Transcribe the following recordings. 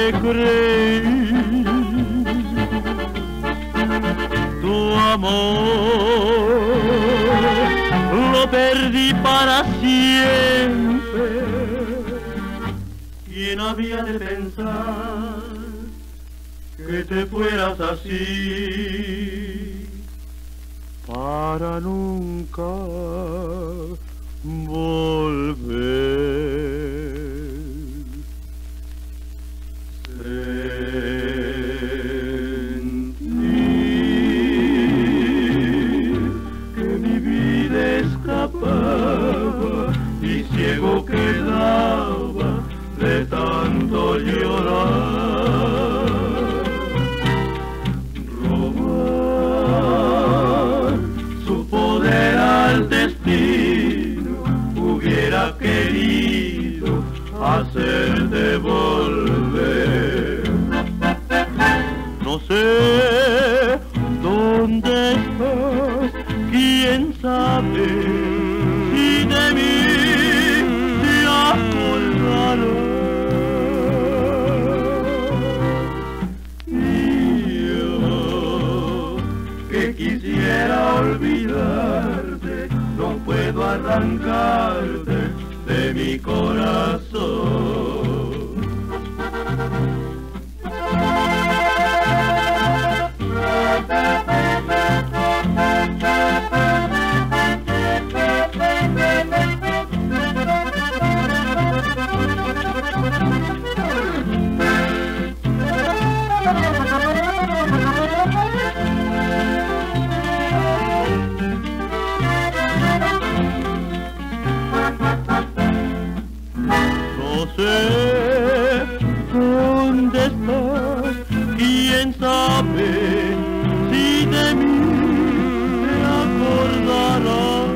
te creí. Tu amor lo perdí para siempre. ¿Quién había de pensar que te fueras así para nunca volver? Escapaba y ciego quedaba de tanto llorar. Robar su poder al destino, hubiera querido hacerte volver. No sé dónde estás, quién sabe si de mí se acordará. Y yo que quisiera olvidarte, no puedo arrancarte de mi corazón. No sé dónde estás, quién sabe si de mí te acordarás.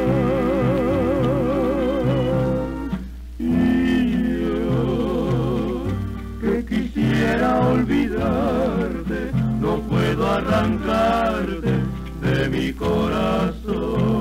Y yo que quisiera olvidarte, no puedo arrancarte de mi corazón.